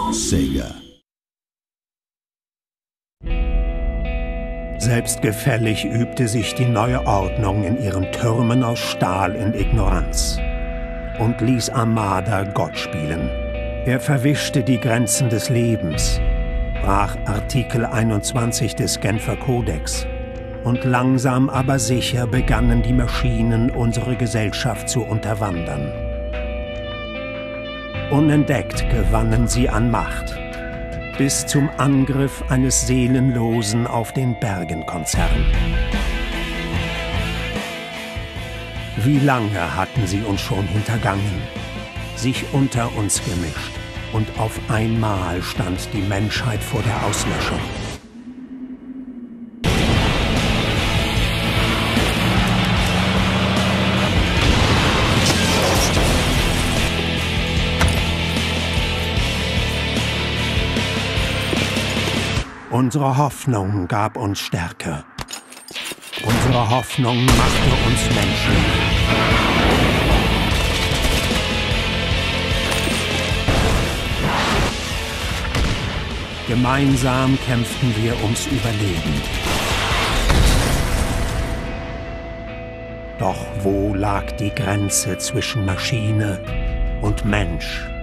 Sega. Selbstgefällig übte sich die neue Ordnung in ihren Türmen aus Stahl in Ignoranz und ließ Armada Gott spielen. Er verwischte die Grenzen des Lebens, brach Artikel 21 des Genfer Kodex und langsam aber sicher begannen die Maschinen, unsere Gesellschaft zu unterwandern. Unentdeckt gewannen sie an Macht, bis zum Angriff eines Seelenlosen auf den Bergenkonzern. Wie lange hatten sie uns schon hintergangen, sich unter uns gemischt, und auf einmal stand die Menschheit vor der Auslöschung. Unsere Hoffnung gab uns Stärke. Unsere Hoffnung machte uns Menschen. Gemeinsam kämpften wir ums Überleben. Doch wo lag die Grenze zwischen Maschine und Mensch?